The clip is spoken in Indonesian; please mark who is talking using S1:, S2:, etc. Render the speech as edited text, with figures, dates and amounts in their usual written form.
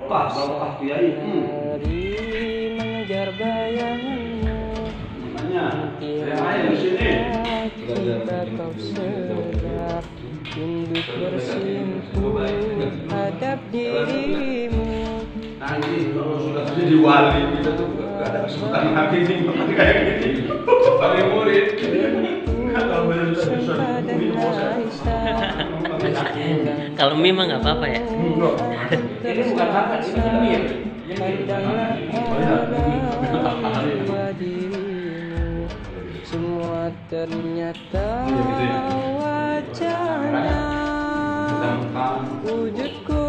S1: Bapak Kiai.
S2: Mengejar bayanganmu.
S1: Makanya saya main di sini.
S2: Jika kau sedar tunduk bersimpuh hadap dirimu.
S1: Nanti kalau sudah jadi wali kita tuh gak ada kesulitan lagi nih kayak gini. Pakai murid. Kalau belum bisa
S3: Kalau mie mah nggak apa-apa ya.
S1: Ini bukan bakat, ini mie.
S2: Semua ternyata wacana, wujudku